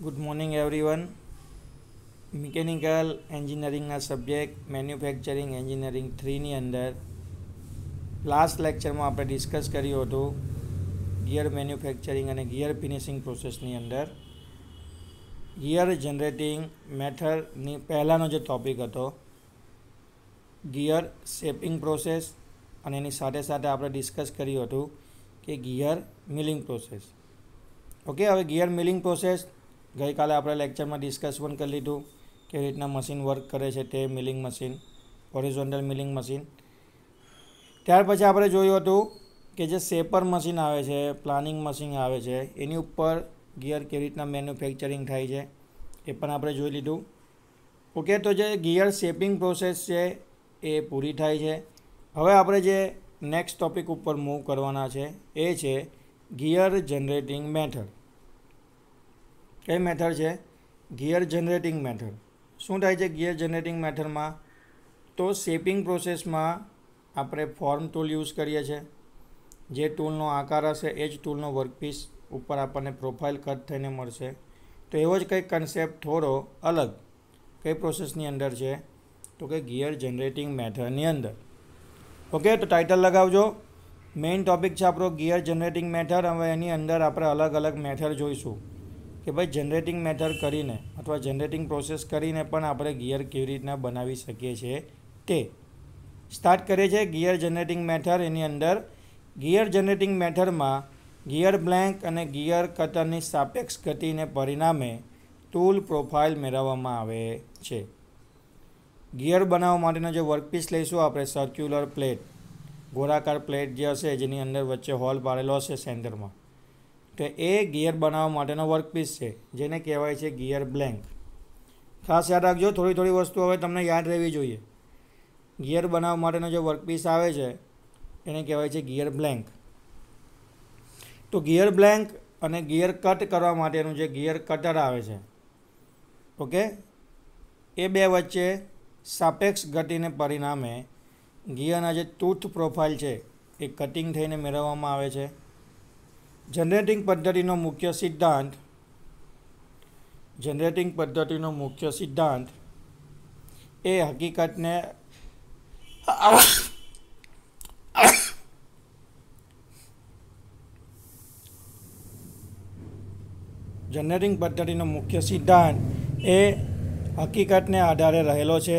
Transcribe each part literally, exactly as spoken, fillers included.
Good morning everyone. Mechanical એન્જિનિયરિંગના subject manufacturing engineering થ્રીની અંદર લાસ્ટ લેક્ચરમાં આપણે ડિસ્કસ કર્યું હતું ગિયર મેન્યુફેક્ચરિંગ અને ગિયર ફિનિશિંગ પ્રોસેસની અંદર ગિયર જનરેટિંગ મેથડની પહેલાંનો જે ટૉપિક હતો ગિયર શેપિંગ પ્રોસેસ, અને એની સાથે સાથે આપણે ડિસ્કસ કર્યું હતું કે ગિયર મિલિંગ પ્રોસેસ. ઓકે, હવે ગિયર મિલિંગ પ્રોસેસ ગઈકાલે આપણે લેક્ચરમાં ડિસ્કસ પણ કરી લીધું કેવી રીતના મશીન વર્ક કરે છે તે milling machine, horizontal milling machine. ત્યાર પછી આપણે જોયું હતું કે જે શેપર મશીન આવે છે, પ્લાનિંગ મશીન આવે છે, એની ઉપર ગિયર કેવી રીતના મેન્યુફેક્ચરિંગ થાય છે એ પણ આપણે જોઈ લીધું. ઓકે, તો જે ગિયર શેપિંગ પ્રોસેસ છે એ પૂરી થાય છે. હવે આપણે જે નેક્સ્ટ ટોપિક ઉપર મૂવ કરવાના છે એ છે ગિયર જનરેટિંગ મેથડ. કઈ મેથડ છે? Gear generating method. શું થાય છે ગિયર જનરેટિંગ મેથડમાં? તો શેપિંગ પ્રોસેસમાં આપણે ફોર્મ ટૂલ યુઝ કરીએ છીએ. જે ટૂલનો આકાર હશે એ જ ટૂલનો વર્કપીસ ઉપર આપણને પ્રોફાઇલ કટ થઈને મળશે. તો એવો જ કંઈક કન્સેપ્ટ થોડો અલગ કઈ પ્રોસેસની અંદર છે તો કે ગિયર જનરેટિંગ મેથડની અંદર. ઓકે, તો ટાઇટલ લગાવજો. મેઇન ટોપિક છે આપણો ગિયર જનરેટિંગ મેથડ. હવે એની અંદર આપણે અલગ અલગ મેથડ જોઈશું કે ભાઈ જનરેટિંગ મેથડ કરીને અથવા જનરેટિંગ પ્રોસેસ કરીને પણ આપણે ગિયર કેવી રીતના બનાવી શકીએ છીએ તે. સ્ટાર્ટ કરીએ છીએ ગિયર જનરેટિંગ મેથડ. એની અંદર ગિયર જનરેટિંગ મેથડમાં ગિયર બ્લેન્ક અને ગિયર કટરની સાપેક્ષ ગતિને પરિણામે ટૂલ પ્રોફાઇલ મેળવવામાં આવે છે. ગિયર બનાવવા માટેનો જે વર્કપીસ લઈશું આપણે સર્ક્યુલર પ્લેટ, ગોળાકાર પ્લેટ જે હશે જેની અંદર વચ્ચે હોલ પાડેલો હશે સેન્ટરમાં, તો એ ગિયર બનાવવા માટેનો વર્કપીસ છે જેને કહેવાય છે ગિયર બ્લેન્ક. ખાસ યાદ રાખજો, થોડી થોડી વસ્તુ હવે તમને યાદ રહેવી જોઈએ. ગિયર બનાવવા માટેનો જે વર્કપીસ આવે છે એને કહેવાય છે ગિયર બ્લેન્ક. તો ગિયર બ્લેન્ક અને ગિયર કટ કરવા માટેનું જે ગિયર કટર આવે છે, ઓકે, એ બે વચ્ચે સાપેક્ષ ગતિને પરિણામે ગિયરના જે ટૂથ પ્રોફાઇલ છે એ કટિંગ થઈને મેળવવામાં આવે છે. જનરેટિંગ પદ્ધતિનો મુખ્ય સિદ્ધાંત જનરેટિંગ પદ્ધતિનો મુખ્ય સિદ્ધાંત એ હકીકતને જનરેટિંગ પદ્ધતિનો મુખ્ય સિદ્ધાંત એ હકીકતને આધારે રહેલો છે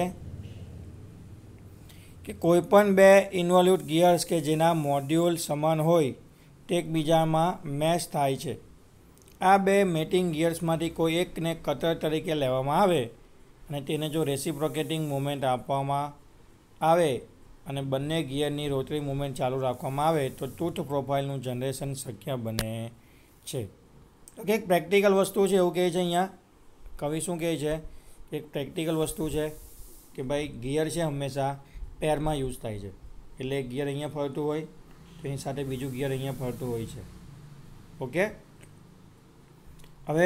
કે કોઈપણ બે ઇન્વોલ્યુટ ગિયર્સ કે જેના મોડ્યુલ સમાન હોય તે એકબીજામાં મેચ થાય છે. આ બે મેટિંગ ગિયર્સમાંથી કોઈ એકને કટર તરીકે લેવામાં આવે અને તેને જો રેસિપ્રોકેટિંગ મુવમેન્ટ આપવામાં આવે અને બંને ગિયરની રોટરી મુવમેન્ટ ચાલુ રાખવામાં આવે તો ટૂથ પ્રોફાઇલનું જનરેશન શક્ય બને છે. તો એક પ્રેક્ટિકલ વસ્તુ છે એવું કહે છે અહીંયા કવિ. શું કહે છે? એક પ્રેક્ટિકલ વસ્તુ છે કે ભાઈ ગિયર છે હંમેશા પેરમાં યુઝ થાય છે. એટલે એક ગિયર અહીંયા ફરતું હોય તો એની સાથે બીજું ગિયર અહીંયા ફરતું હોય છે. ઓકે, હવે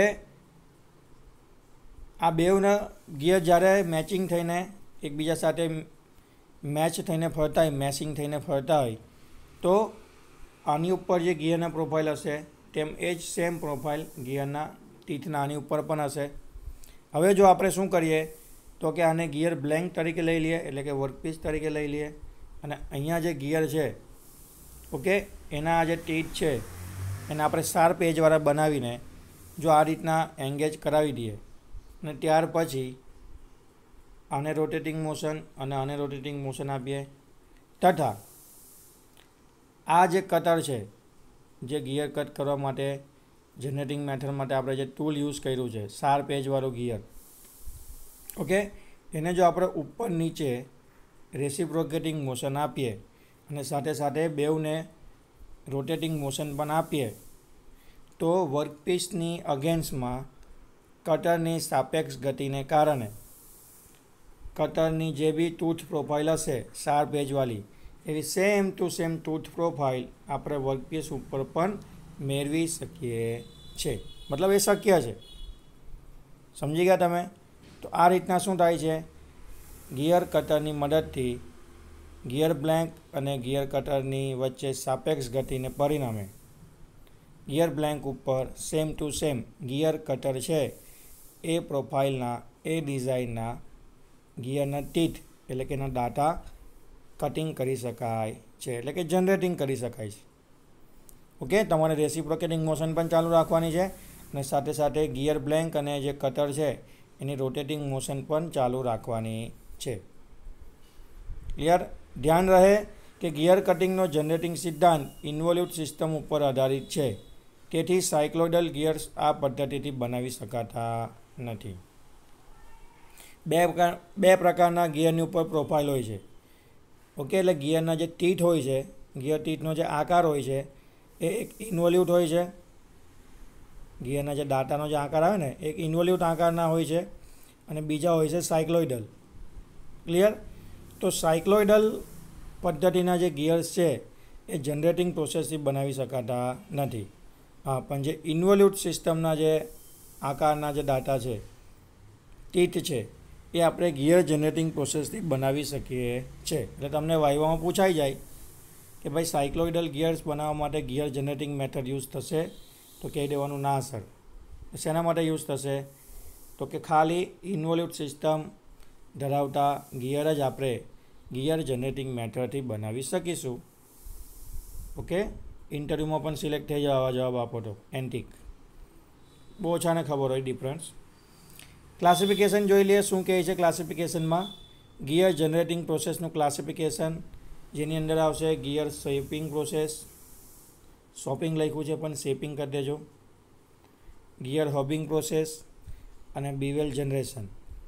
આ બેવના ગિયર જ્યારે મેચિંગ થઈને એકબીજા સાથે મેચ થઈને ફરતા હોય, મેચિંગ થઈને ફરતા હોય તો આની ઉપર જે ગિયરના પ્રોફાઇલ હશે તેમ એ જ સેમ પ્રોફાઇલ ગિયરના ટીથના આની ઉપર પણ હશે. હવે જો આપણે શું કરીએ તો કે આને ગિયર બ્લેન્ક તરીકે લઈ લઈએ, એટલે કે વર્કપીસ તરીકે લઈ લઈએ, અને અહીંયા જે ગિયર છે ઓકે એના જે ટીથ છે એને આપણે શાર્પ એજવાળા બનાવીને જો આ રીતના એંગેજ કરાવી દઈએ અને ત્યાર પછી આને રોટેટિંગ મોશન અને આને રોટેટિંગ મોશન આપીએ, તથા આ જે કટર છે જે ગિયર કટ કરવા માટે જનરેટિંગ મેથડ માટે આપણે જે ટૂલ યુઝ કર્યું છે શાર્પ એજવાળું ગિયર, ઓકે, એને જો આપણે ઉપર નીચે રેસિપ્રોકેટિંગ મોશન આપીએ અને સાથે સાથે બેવને રોટેટિંગ મોશન પણ આપીએ તો વર્કપીસની અગેન્સ્ટમાં કટરની સાપેક્ષ ગતિને કારણે કટરની જે બી ટૂથ પ્રોફાઇલ હશે શાર્પ એજવાળી એવી same to same tooth profile આપણે વર્કપીસ ઉપર પણ મેળવી શકીએ છે. મતલબ એ શક્ય છે. સમજી ગયા તમે? તો આ રીતના શું થાય છે ગિયર કટરની મદદથી ગિયર બ્લેન્ક અને ગિયર કટરની વચ્ચે સાપેક્ષ ગતિને પરિણામે ગિયર બ્લેન્ક ઉપર same to same gear cutter છે એ પ્રોફાઇલના એ ડિઝાઇનના ગિયરના ટીથ એટલે કે એના ડાટા કટિંગ કરી શકાય છે, એટલે કે જનરેટિંગ કરી શકાય છે. ઓકે, તમારે રેસિપ્રોકેટિંગ મોશન પણ ચાલુ રાખવાની છે અને સાથે સાથે ગિયર બ્લેન્ક અને જે કટર છે એની રોટેટિંગ મોશન પણ ચાલુ રાખવાની છે. ક્લિયર? ધ્યાન રહે કે ગિયર કટિંગનો જનરેટિંગ સિદ્ધાંત ઇન્વોલ્યુટ સિસ્ટમ ઉપર આધારિત છે, તેથી સાયક્લોઇડલ ગિયર્સ આ પદ્ધતિથી બનાવી શકાતા નથી. બે બે પ્રકારના ગિયરની ઉપર પ્રોફાઇલ હોય છે. ઓકે, એટલે ગિયરના જે ટીથ હોય છે, ગિયર ટીથનો જે આકાર હોય છે એ એક ઇન્વોલ્યુટ હોય છે. ગિયરના જે દાંતાનો જે આકાર આવે ને એક ઇન્વોલ્યુટ આકારના હોય છે અને બીજા હોય છે સાયક્લોઇડલ. ક્લિયર? તો સાયક્લોઇડલ પદ્ધતિના જે ગિયર્સ છે એ જનરેટિંગ પ્રોસેસથી બનાવી શકાતા નથી. હા, પણ જે ઇન્વોલ્યુટ સિસ્ટમના જે આકારના જે દાંતા છે, ટીથ છે, એ આપણે ગિયર જનરેટિંગ પ્રોસેસથી બનાવી શકીએ છીએ. એટલે તમને વાઇવામાં પૂછાઈ જાય કે ભાઈ સાયક્લોઇડલ ગિયર્સ બનાવવા માટે ગિયર જનરેટિંગ મેથડ યુઝ થશે, તો કહી દેવાનું ના સર. શેના માટે યુઝ થશે? તો કે ખાલી ઇન્વોલ્યુટ સિસ્ટમ ધરાવતા ગિયર જ આપણે ગિયર જનરેટિંગ મેથડથી બનાવી શકીશું. ઓકે, ઇન્ટરવ્યૂમાં પણ સિલેક્ટ થઈ જવા જવાબ આપો તો એન્ટિક. બહુ ઓછાને ખબર હોય ડિફરન્સ. ક્લાસિફિકેશન જોઈ લઈએ શું કહે છે ક્લાસિફિકેશનમાં. ગિયર જનરેટિંગ પ્રોસેસનું ક્લાસિફિકેશન, જેની અંદર આવશે ગિયર શેપિંગ પ્રોસેસ. શોપિંગ લખ્યું છે પણ શેપિંગ કરી દેજો. ગિયર હોબિંગ પ્રોસેસ અને બીવેલ જનરેશન.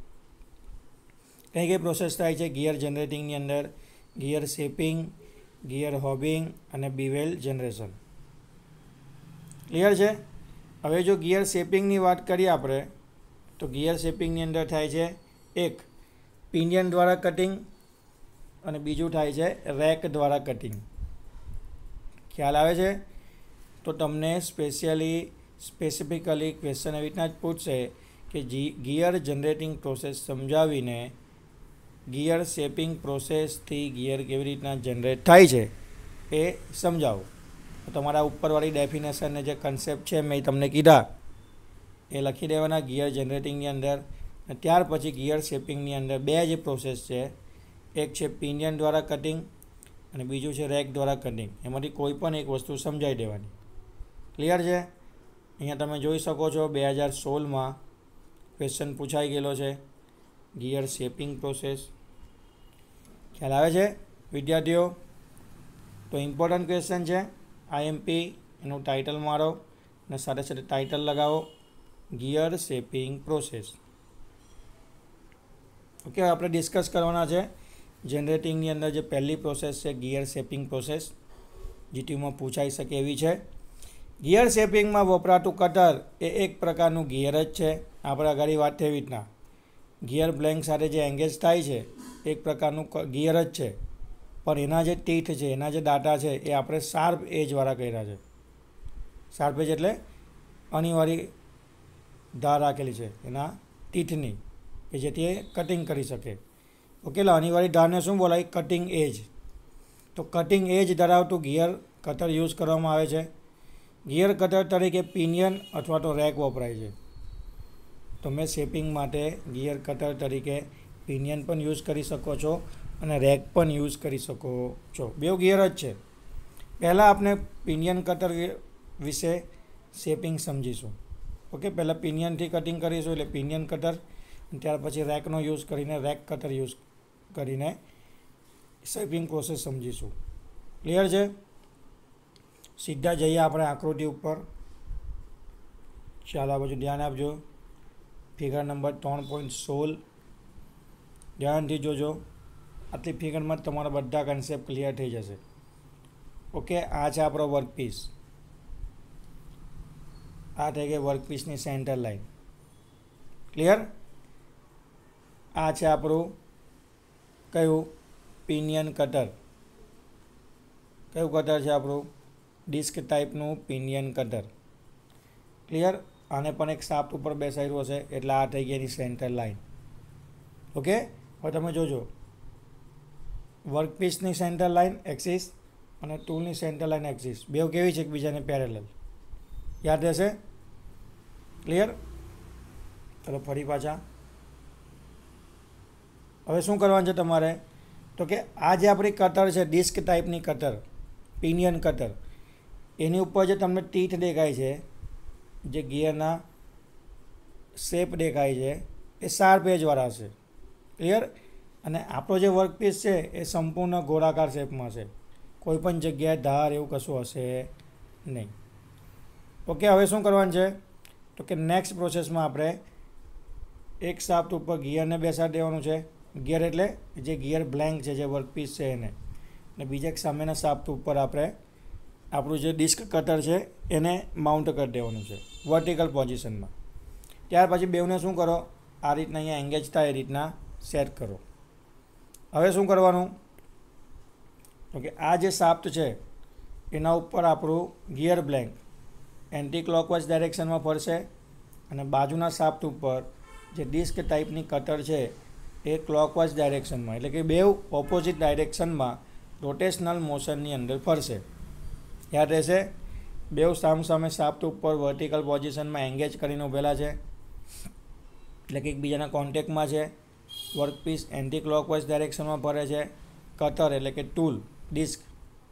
કઈ કઈ પ્રોસેસ થાય છે ગિયર જનરેટિંગની અંદર? ગિયર શેપિંગ, ગિયર હોબિંગ અને બીવેલ જનરેશન. ક્લિયર છે? હવે જો ગિયર શેપિંગની વાત કરીએ આપણે, તો ગિયર શેપિંગની અંદર થાય છે એક પિનિયન દ્વારા કટિંગ અને બીજું થાય છે રેક દ્વારા કટિંગ. ખ્યાલ આવે છે? તો તમને સ્પેશિયલી સ્પેસિફિકલી ક્વેશ્ચન એવી રીતના જ પૂછશે કે જી ગિયર જનરેટિંગ પ્રોસેસ સમજાવીને ગિયર શેપિંગ પ્રોસેસથી ગિયર કેવી રીતના જનરેટ થાય છે એ સમજાવો. તો તમારા ઉપરવાળી ડેફિનેશનને જે કન્સેપ્ટ છે મેં તમને કીધા એ લખી દેવાના ગિયર જનરેટિંગની અંદર. અને ત્યાર પછી ગિયર શેપિંગની અંદર બે જે પ્રોસેસ છે, એક છે પિનિયન દ્વારા કટિંગ અને બીજું છે રેક દ્વારા કટિંગ. એમાંથી કોઈ પણ એક વસ્તુ સમજાવી દેવાની. ક્લિયર છે? અહીંયા તમે જોઈ શકો છો બે હજાર સોળમાં ક્વેશ્ચન પૂછાઈ ગયેલો છે ગિયર શેપિંગ પ્રોસેસ. ખ્યાલ આવે છે વિદ્યાર્થીઓ? તો ઇમ્પોર્ટન્ટ ક્વેશ્ચન છે. આઈએમપી એનું ટાઇટલ મારો અને સાથે સાથે ટાઇટલ લગાવો ગિયર શેપિંગ પ્રોસેસ. ઓકે, આપણે ડિસ્કસ કરવાના છે જનરેટિંગની અંદર જે પહેલી પ્રોસેસ છે ગિયર શેપિંગ પ્રોસેસ, જીટીયુમાં પૂછાઈ શકે એવી છે. ગિયર શેપિંગમાં વપરાતું કટર એ એક પ્રકારનું ગિયર જ છે. આપણે આગળ વાત થઈ એવી રીતના ગિયર બ્લેન્ક સાથે જે એંગેજ થાય છે એક પ્રકારનું ગિયર જ છે, પણ એના જે ટીથ છે, એના જે દાંતા છે એ આપણે શાર્પ એજવાળા કર્યા છે. શાર્પ એજ એટલે અનિવાર્ય ધાર રાખેલી છે એના ટીથની, કે જેથી એ કટિંગ કરી શકે. ઓકે, એટલે અનિવાર્ય ધારને શું બોલાય? Cutting edge. તો કટિંગ એજ ધરાવતું ગિયર કટર યુઝ કરવામાં આવે છે. ગિયર કટર તરીકે પિનિયન અથવા તો રેક વપરાય છે. તમે શેપિંગ માટે ગિયર કટર તરીકે પિનિયન પણ યુઝ કરી શકો છો અને રેક પણ યુઝ કરી શકો છો. બેઉ ગિયર જ છે. પહેલાં આપણે પિનિયન કટર વિશે શેપિંગ સમજીશું. ઓકે, પહેલાં પિનિયનથી કટિંગ કરીશું એટલે પિનિયન કટર, ત્યાર પછી રેકનો યુઝ કરીને રેક કટર યુઝ કરીને શેપિંગ પ્રોસેસ સમજીશું. ક્લિયર છે? સીધા જઈએ આપણે આકૃતિ ઉપર. ચાલો આ બાજુ ધ્યાન આપજો. ફિગર નંબર ત્રણ પોઈન્ટ સોળ ધ્યાનથી જોજો. આટલી ફિગરમાં તમારા બધા કન્સેપ્ટ ક્લિયર થઈ જશે. ઓકે, આ છે આપણો વર્કપીસ. આ થઈ ગઈ વર્કપીસની સેન્ટર લાઈન. ક્લિયર? આ છે આપણું કયું? Pinion cutter. કયું કટર છે આપણું? ડિસ્ક ટાઈપનું પિનિયન કટર. ક્લિયર? આને પણ એક શાફ્ટ ઉપર બેસાડ્યું હશે એટલે આ થઈ ગઈ એની સેન્ટર લાઈન. ઓકે, હવે તમે જોજો વર્કપીસની સેન્ટર લાઈન એક્સિસ અને ટૂલની સેન્ટર લાઈન એક્સિસ બેઉ કેવી છે એકબીજાને પેરેલલ. યાદ રહેશે? ક્લિયર? ચલો ફરી પાછા હવે શું કરવાનું છે તમારે તો કે આ જે આપણી કટર છે ડિસ્ક ટાઈપની કટર પિનિયન કટર એની ઉપર જે તમને ટીથ દેખાય છે જે ગિયરના શેપ દેખાય છે એ શાર્પ એજવાળા છે ક્લિયર અને આપણો જે વર્કપીસ છે એ સંપૂર્ણ ગોળાકાર શેપમાં છે કોઈ પણ જગ્યાએ ધાર એવું કશું હશે નહીં ઓકે હવે શું કરવાનું છે તો કે નેક્સ્ટ પ્રોસેસમાં આપણે એક શાફ્ટ ઉપર ગિયરને બેસાડી દેવાનું છે ગિયર એટલે જે ગિયર બ્લેન્ક છે જે વર્કપીસ છે એને અને બીજા એક સામેના શાફ્ટ ઉપર આપણે આપણું જે ડિસ્ક કટર છે એને માઉન્ટ કરી દેવાનું છે વર્ટિકલ પોઝિશનમાં ત્યાર પછી બેવને શું કરો આ રીતના અહીંયા એંગેજ થાય એ રીતના સેટ કરો હવે શું કરવાનું તો કે આ જે શાફ્ટ છે એના ઉપર આપણું ગિયર બ્લેન્ક એન્ટી ક્લોકવાઇઝ ડાયરેક્શનમાં ફરશે અને બાજુના શાફ્ટ ઉપર જે ડિસ્ક ટાઈપની કટર છે એ ક્લોકવાઇઝ ડાયરેક્શનમાં એટલે કે બેવ ઓપોઝિટ ડાયરેક્શનમાં રોટેશનલ મોશનની અંદર ફરશે યાદ રહેશે બેવ સામસામે શાફ્ટ ઉપર વર્ટિકલ પોઝિશનમાં એંગેજ કરીને ઊભેલા છે એટલે કે એકબીજાના કોન્ટેક્ટમાં છે વર્કપીસ એન્ટી ક્લોકવાઇઝ ડાયરેક્શનમાં ફરે છે કટર એટલે કે ટૂલ ડિસ્ક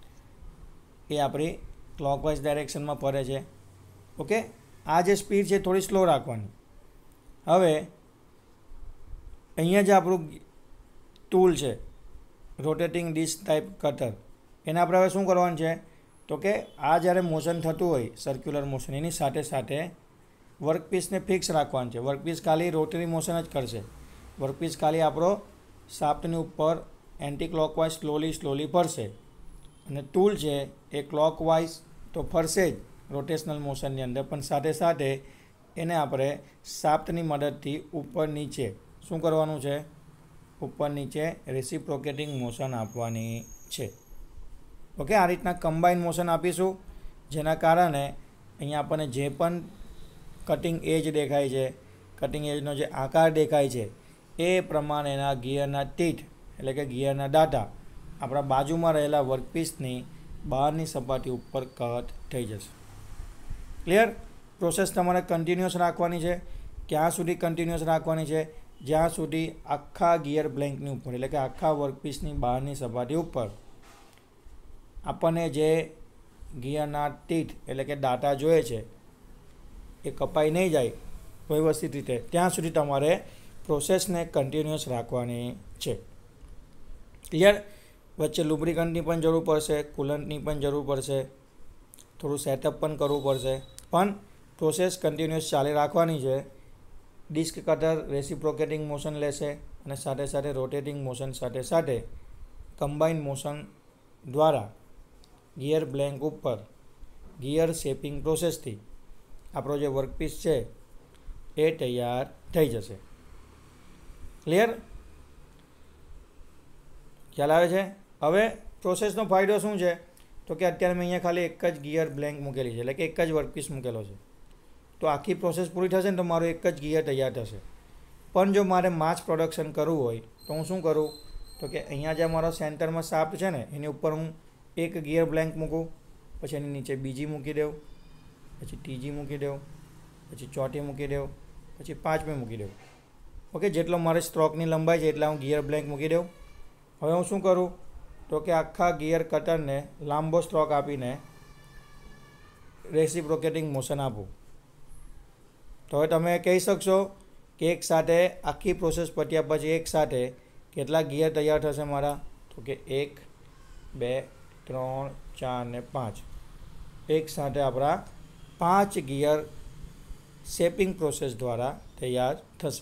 એ આપણી ક્લોકવાઇઝ ડાયરેક્શનમાં ફરે છે ઓકે આ જે સ્પીડ છે થોડી સ્લો રાખવાની હવે અહીંયા જે આપણું ટૂલ છે રોટેટિંગ ડિસ્ક ટાઈપ કટર એને આપણે હવે શું કરવાનું છે તો કે આ જ્યારે મોશન થતું હોય સર્ક્યુલર મોશન એની સાથે સાથે વર્કપીસને ફિક્સ રાખવાનું છે વર્કપીસ ખાલી રોટરી મોશન જ કરશે વર્કપીસ ખાલી આપણો શાફ્ટની ઉપર એન્ટી ક્લોકવાઇઝ સ્લોલી સ્લોલી ફરશે અને ટૂલ છે એ ક્લોકવાઇઝ તો ફરશે જ રોટેશનલ મોશનની અંદર પણ સાથે સાથે એને આપણે શાફ્ટની મદદથી ઉપર નીચે શું કરવાનું છે ઉપર નીચે રેસિપ્રોકેટિંગ મોશન આપવાની છે ઓકે આ રીતના કમ્બાઈન મોશન આપીશું જેના કારણે અહીંયા આપણને જે પણ કટિંગ એજ દેખાય છે કટિંગ એજનો જે આકાર દેખાય છે એ પ્રમાણેના ગિયરના ટીથ એટલે કે ગિયરના ડાટા આપણા બાજુમાં રહેલા વર્કપીસની બહારની સપાટી ઉપર કટ થઈ જશે ક્લિયર પ્રોસેસ તમારે કન્ટિન્યુઅસ રાખવાની છે ક્યાં સુધી કન્ટિન્યુઅસ રાખવાની છે જ્યાં સુધી આખા ગિયર બ્લેન્કની ઉપર એટલે કે આખા વર્કપીસની બહારની સપાટી ઉપર આપણને જે ગિયરના ટીથ એટલે કે ડાટા જોઈએ છે એ કપાઈ નહીં જાય વ્યવસ્થિત રીતે ત્યાં સુધી તમારે પ્રોસેસને કન્ટિન્યુઅસ રાખવાની છે ક્લિયર વચ્ચે લુબ્રિકન્ટની પણ જરૂર પડશે કુલન્ટની પણ જરૂર પડશે થોડું સેટઅપ પણ કરવું પડશે પણ પ્રોસેસ કન્ટિન્યુઅસ ચાલી રાખવાની છે ડિસ્ક કટર રેસિપ્રોકેટિંગ મોશન લેશે અને સાથે સાથે રોટેટિંગ મોશન સાથે સાથે કમ્બાઇન્ડ મોશન દ્વારા ગિયર બ્લેન્ક ઉપર ગિયર શેપિંગ પ્રોસેસથી આપણો જે વર્કપીસ છે એ તૈયાર થઈ જશે ક્લિયર ખ્યાલ આવે છે હવે પ્રોસેસનો ફાયદો શું છે તો કે અત્યારે મેં અહીંયા ખાલી એક જ ગિયર બ્લેન્ક મૂકેલી છે એટલે કે એક જ વર્કપીસ મૂકેલો છે તો આખી પ્રોસેસ પૂરી થશે ને તો મારું એક જ ગિયર તૈયાર થશે પણ જો મારે માસ પ્રોડક્શન કરવું હોય તો હું શું કરું તો કે અહીંયા જે મારો સેન્ટરમાં શાફ્ટ છે ને એની ઉપર હું એક ગિયર બ્લેન્ક મૂકું પછી એની નીચે બીજી મૂકી દઉં પછી ત્રીજી મૂકી દઉં પછી ચોથી મૂકી દઉં પછી પાંચમી મૂકી દઉં ઓકે જેટલો મારે સ્ટ્રોકની લંબાઈ છે એટલા હું ગિયર બ્લેન્ક મૂકી દઉં હવે હું શું કરું તો કે આખા ગિયર કટરને લાંબો સ્ટ્રોક આપીને રેસિપ્રોકેટિંગ મોશન આપું તો હવે તમે કહી શકશો કે એક સાથે આખી પ્રોસેસ પત્યા પછી એક સાથે કેટલા ગિયર તૈયાર થશે મારા તો કે એક બે ત્રણ ચાર ને પાંચ એક સાથે આપણા પાંચ ગિયર શેપિંગ પ્રોસેસ દ્વારા તૈયાર થશે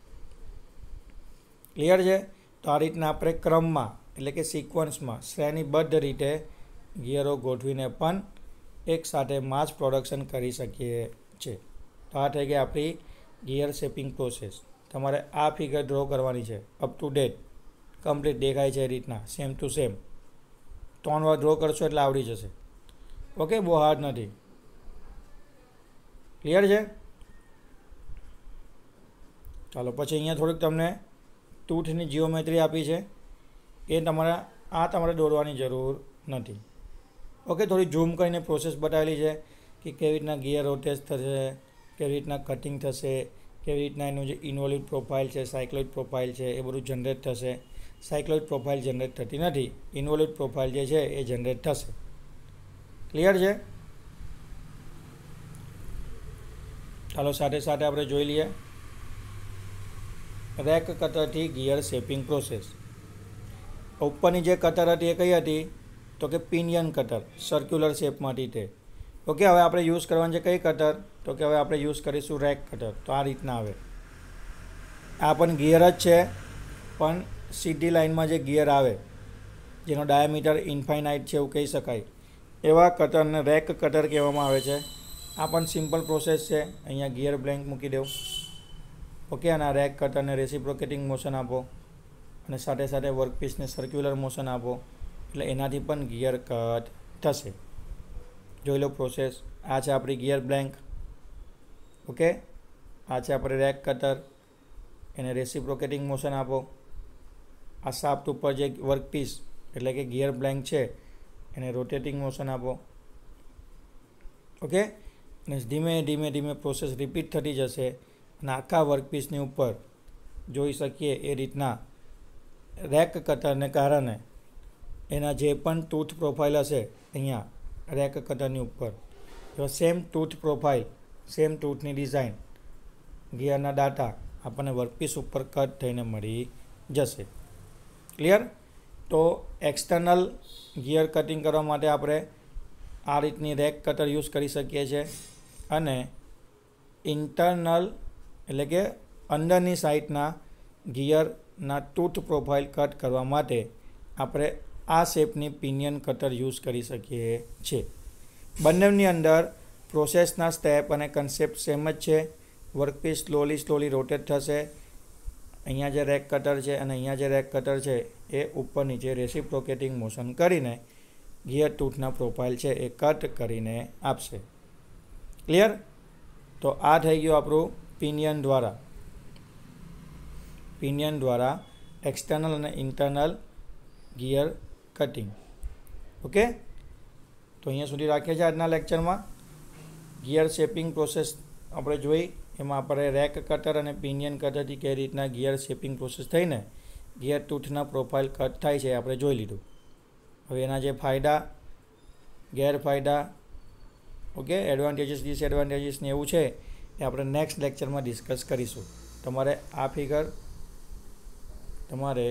ક્લિયર છે તો આ રીતના આપણે ક્રમમાં એટલે કે સિક્વન્સમાં શ્રેણીબદ્ધ રીતે ગિયરો ગોઠવીને પણ એક સાથે માસ પ્રોડક્શન કરી શકીએ છીએ તો આ થઈ ગઈ આપણી ગિયર શેપિંગ પ્રોસેસ તમારે આ ફિગર ડ્રો કરવાની છે અપ ટુ ડેટ કમ્પ્લીટ દેખાય છે એ રીતના સેમ ટુ સેમ ત્રણ વાર ડ્રો કરશો એટલે આવડી જશે ઓકે બહુ હાર્ડ નથી ક્લિયર છે ચાલો પછી અહીંયા થોડીક તમને ટૂથની જીઓમેટ્રી આપી છે એ તમારા આ તમારે દોરવાની જરૂર નથી ઓકે થોડી ઝૂમ કરીને પ્રોસેસ બતાવેલી છે કે કેવી રીતના ગિયર રોટેટ થશે કેવી રીતના કટિંગ થશે કેવી રીતના એનું જે ઇન્વોલ્યુટ પ્રોફાઇલ છે, સાયક્લોઇડ પ્રોફાઇલ છે એ બધું જનરેટ થશે. સાયક્લોઇડ પ્રોફાઇલ જનરેટ થતી નથી, ઇન્વોલ્યુટ પ્રોફાઇલ જે છે એ જનરેટ થશે. ક્લિયર છે? ચાલો સાથે સાથે આપણે જોઈ લઈએ રેક કટરથી ગિયર શેપિંગ પ્રોસેસ. ઉપરની જે કટર હતી એ કઈ હતી? તો કે પિનિયન કટર, સર્ક્યુલર શેપમાંથી તે. ઓકે, હવે આપણે યુઝ કરવાની છે કઈ કટર? તો કે હવે આપણે યુઝ કરીશું રેક કટર. તો આ રીતના આવે. આ પણ ગિયર જ છે, પણ સીધી લાઇનમાં જે ગિયર આવે જેનો ડાયામીટર ઇન્ફાઇનાઇટ છે એવું કહી શકાય, એવા કટરને રેક કટર કહેવામાં આવે છે. આ પણ સિમ્પલ પ્રોસેસ છે. અહીંયા ગિયર બ્લેન્ક મૂકી દેવું. ઓકે, અને આ રેક કટરને રેસિપ્રોકેટિંગ મોશન આપો અને સાથે સાથે વર્કપીસને સર્ક્યુલર મોશન આપો એટલે એનાથી પણ ગિયર કટ થશે. જોઈ લો પ્રોસેસ. આ છે આપણી ગિયર બ્લેન્ક. ઓકે, આ છે આપણે રેક કટર, એને રેસિપ્રોકેટિંગ મોશન આપો. આ શાફ્ટ ઉપર જે વર્કપીસ એટલે કે ગિયર બ્લેન્ક છે એને રોટેટિંગ મોશન આપો. ઓકે, અને ધીમે ધીમે ધીમે પ્રોસેસ રિપીટ થતી જશે અને આખા વર્કપીસની ઉપર જોઈ શકીએ એ રીતના રેક કટરને કારણે એના જે પણ ટૂથ પ્રોફાઇલ હશે અહીંયા રેક કટરની ઉપર, એવા સેમ ટૂથ પ્રોફાઇલ, સેમ ટૂથની ડિઝાઇન, ગિયરના ડાટા આપણને વર્કપીસ ઉપર કટ થઈને મળી જશે. ક્લિયર? તો એક્સટર્નલ ગિયર કટિંગ કરવા માટે આપણે આ રીતની રેક કટર યુઝ કરી શકીએ છીએ અને ઇન્ટરનલ એટલે કે અંદરની સાઈડના ગિયરના ટૂથ પ્રોફાઇલ કટ કરવા માટે આપણે આ શેપની પિનિયન કટર યુઝ કરી શકીએ છીએ. બંનેની અંદર પ્રોસેસના સ્ટેપ અને કન્સેપ્ટ સેમ જ છે. વર્કપીસ સ્લોલી સ્લોલી રોટેટ થશે. અહીંયા જે રેક કટર છે અને અહીંયા જે રેક કટર છે એ ઉપર નીચે રેસિપ્રોકેટિંગ મોશન કરીને ગિયર ટૂથના પ્રોફાઇલ છે એ કટ કરીને આપશે. ક્લિયર? તો આ થઈ ગયું આપણું પિનિયન દ્વારા પિનિયન દ્વારા એક્સટર્નલ અને ઇન્ટરનલ ગિયર કટિંગ. ઓકે, તો અહીંયા સુધી રાખીએ છીએ આજના લેક્ચરમાં. ગિયર શેપિંગ પ્રોસેસ આપણે જોઈ, એમાં આપણે રેક કટર અને પિનિયન કટરથી કઈ રીતના ગિયર શેપિંગ પ્રોસેસ થઈને ગિયર ટૂથના પ્રોફાઇલ કટ થાય છે આપણે જોઈ લીધું. હવે એના જે ફાયદા, ગેરફાયદા, ઓકે, એડવાન્ટેજીસ, ડિસએડવાન્ટેજીસ ને એવું છે એ આપણે નેક્સ્ટ લેક્ચરમાં ડિસ્કસ કરીશું. તમારે આ ફિગર તમારે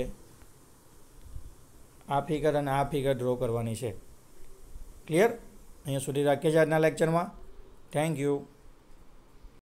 આ ફિગર અને આ ફિગર ડ્રો કરવાની છે. ક્લિયર? અહીંયા સુધી રાખીએ છીએ આજના લેક્ચરમાં. Thank you.